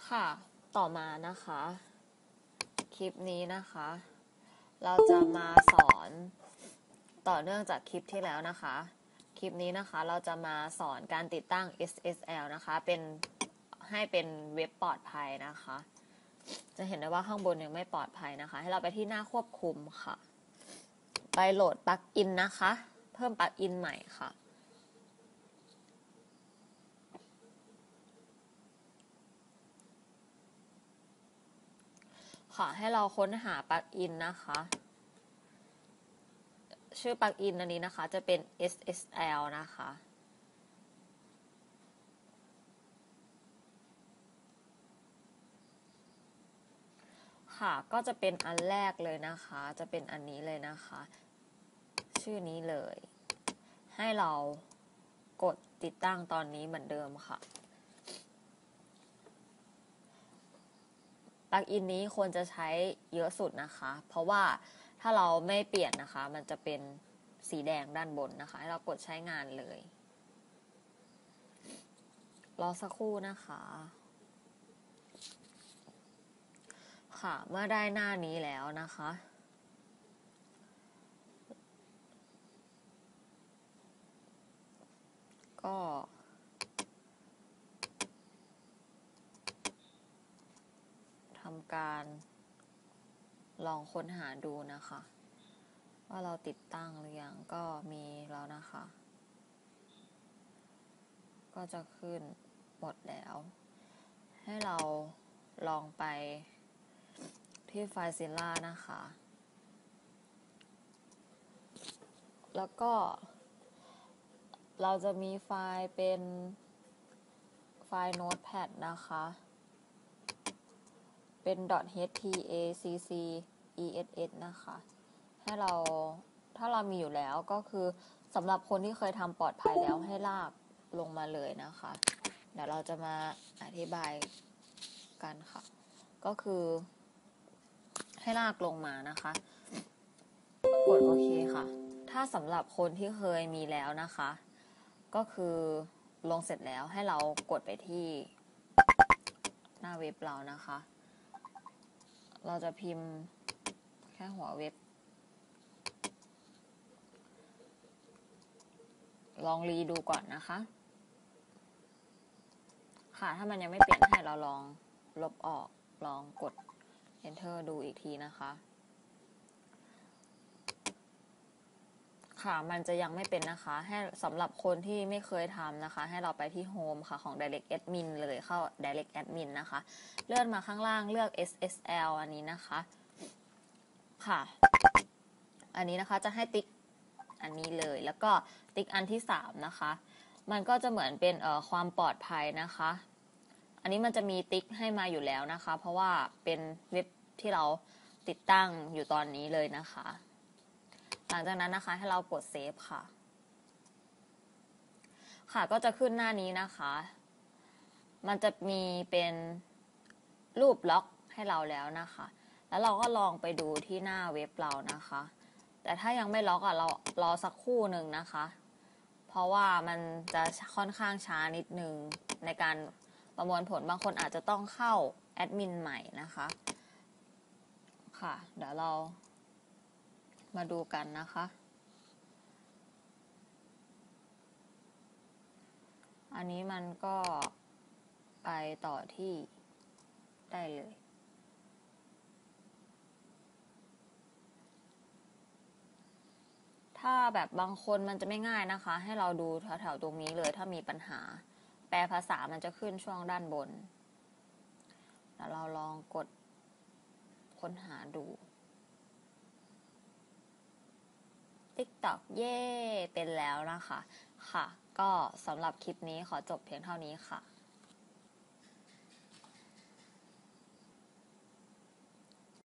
ค่ะต่อมานะคะคลิปนี้นะคะเราจะมาสอนต่อเนื่องจากคลิปที่แล้วนะคะคลิปนี้นะคะเราจะมาสอนการติดตั้ง SSL นะคะให้เป็นเว็บปลอดภัยนะคะจะเห็นได้ว่าข้างบนยังไม่ปลอดภัยนะคะให้เราไปที่หน้าควบคุมค่ะไปโหลดปลั๊กอินนะคะเพิ่มปลั๊กอินใหม่ค่ะให้เราค้นหาปลั๊กอินนะคะชื่อปลั๊กอินอันนี้นะคะจะเป็น SSL นะคะค่ะก็จะเป็นอันแรกเลยนะคะจะเป็นอันนี้เลยนะคะชื่อนี้เลยให้เรากดติดตั้งตอนนี้เหมือนเดิมค่ะปลั๊กอินนี้ควรจะใช้เยอะสุดนะคะเพราะว่าถ้าเราไม่เปลี่ยนนะคะมันจะเป็นสีแดงด้านบนนะคะให้เรากดใช้งานเลยรอสักครู่นะคะค่ะเมื่อได้หน้านี้แล้วนะคะก็ทำการลองค้นหาดูนะคะว่าเราติดตั้งหรือยังก็มีแล้วนะคะก็จะขึ้นหมดแล้วให้เราลองไปที่FileZillaนะคะแล้วก็เราจะมีไฟล์เป็นไฟล์ Notepad นะคะเป็น .htaccs นะคะให้เราถ้าเรามีอยู่แล้วก็คือสำหรับคนที่เคยทำปลอดภัยแล้วให้ลากลงมาเลยนะคะเดี๋ยวเราจะมาอธิบายกันค่ะก็คือให้ลากลงมานะคะกดโอเคค่ะถ้าสำหรับคนที่เคยมีแล้วนะคะก็คือลงเสร็จแล้วให้เรากดไปที่หน้าเว็บเรานะคะเราจะพิมพ์แค่หัวเว็บลองรีดูก่อนนะคะค่ะถ้ามันยังไม่เปลี่ยนให้เราลองลบออกลองกด enter ดูอีกทีนะคะค่ะมันจะยังไม่เป็นนะคะให้สำหรับคนที่ไม่เคยทำนะคะให้เราไปที่ Home ค่ะของ Direct Admin เลยเข้า Direct Admin นะคะเลื่อนมาข้างล่างเลือก SSL อันนี้นะคะค่ะอันนี้นะคะจะให้ติ๊กอันนี้เลยแล้วก็ติ๊กอันที่3นะคะมันก็จะเหมือนเป็นความปลอดภัยนะคะอันนี้มันจะมีติ๊กให้มาอยู่แล้วนะคะเพราะว่าเป็นเว็บที่เราติดตั้งอยู่ตอนนี้เลยนะคะหลังจากนั้นนะคะให้เรากดเซฟค่ะค่ะก็จะขึ้นหน้านี้นะคะมันจะมีเป็นรูปล็อกให้เราแล้วนะคะแล้วเราก็ลองไปดูที่หน้าเว็บเรานะคะแต่ถ้ายังไม่ล็อกเรารอสักครู่หนึ่งนะคะเพราะว่ามันจะค่อนข้างช้านิดนึงในการประมวลผลบางคนอาจจะต้องเข้าแอดมินใหม่นะคะค่ะเดี๋ยวเรามาดูกันนะคะอันนี้มันก็ไปต่อที่ได้เลยถ้าแบบบางคนมันจะไม่ง่ายนะคะให้เราดูแถวๆตรงนี้เลยถ้ามีปัญหาแปลภาษามันจะขึ้นช่วงด้านบนแล้วเราลองกดค้นหาดู TikTok เย่เป็นแล้วนะคะค่ะก็สำหรับคลิปนี้ขอจบเพียงเท่านี้ค่ะ